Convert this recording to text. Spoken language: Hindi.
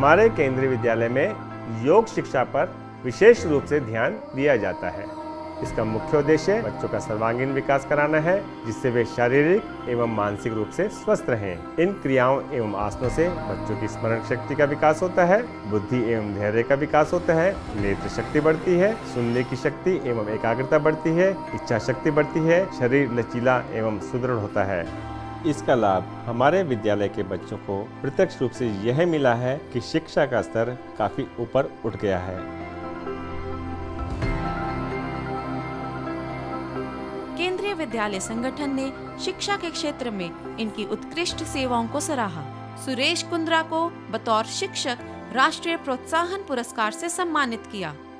हमारे केंद्रीय विद्यालय में योग शिक्षा पर विशेष रूप से ध्यान दिया जाता है। इसका मुख्य उद्देश्य बच्चों का सर्वांगीण विकास कराना है, जिससे वे शारीरिक एवं मानसिक रूप से स्वस्थ रहें। इन क्रियाओं एवं आसनों से बच्चों की स्मरण शक्ति का विकास होता है, बुद्धि एवं धैर्य का विकास होता है, नेत्र शक्ति बढ़ती है, सुनने की शक्ति एवं एकाग्रता बढ़ती है, इच्छा शक्ति बढ़ती है, शरीर लचीला एवं सुदृढ़ होता है। इसका लाभ हमारे विद्यालय के बच्चों को प्रत्यक्ष रूप से यह मिला है कि शिक्षा का स्तर काफी ऊपर उठ गया है। केंद्रीय विद्यालय संगठन ने शिक्षा के क्षेत्र में इनकी उत्कृष्ट सेवाओं को सराहा। सुरेश कुंद्रा को बतौर शिक्षक राष्ट्रीय प्रोत्साहन पुरस्कार से सम्मानित किया।